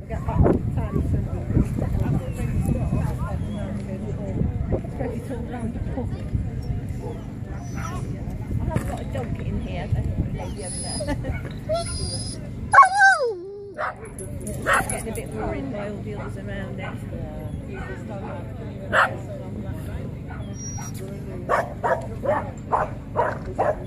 get back to the time spread it all round the book. I have got a dog in here, the lady over there. Getting a bit worried by all the others around it.